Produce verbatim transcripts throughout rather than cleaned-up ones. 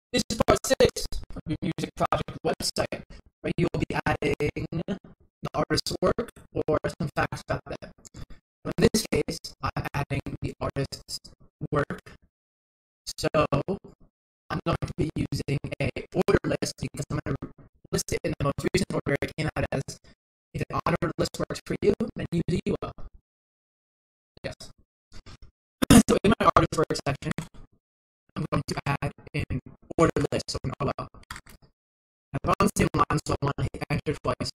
This is part six of your music project website, where you will be adding the artist's work or some facts about them. In this case, I'm adding the artist's work. So I'm going to be using a order list because I'm going to list it in the most recent order it came out as. If an order list works for you, then use a U L. Yes. So in my artist work section, I'm going to add an order list, so an O L. I'm on the same line, so I want to hit enter twice.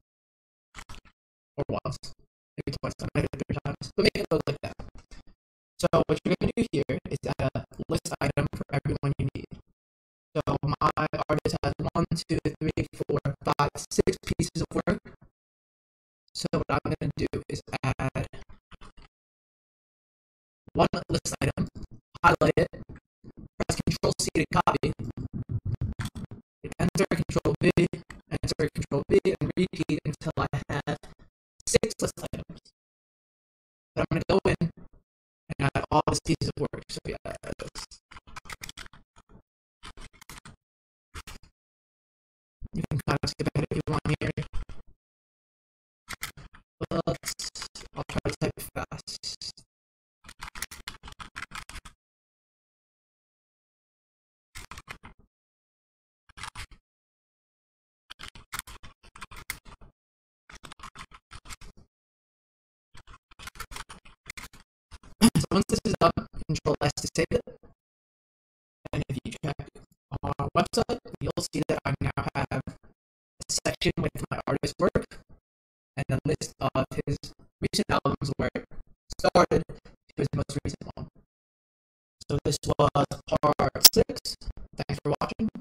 Or once. Maybe twice. I might hit it three times. But make it look like that. So what you're going to do here is add a list item for everyone you need. So my artist has one, two, three, four, five, six pieces of work. So what I'm going to do is add one list item, highlight it, press control C to copy, hit enter, control V, enter, control V, and repeat until I have six list items. Then I'm going to go in and add all these pieces of work. So yeah, this. You can kind of skip ahead if you want here. But I'll try to type fast. So once this is done, control S to save it. And if you check on our website, you'll see that I now have a section with my artist's work and a list of his recent albums where it started to his most recent one. So this was part six. Thanks for watching.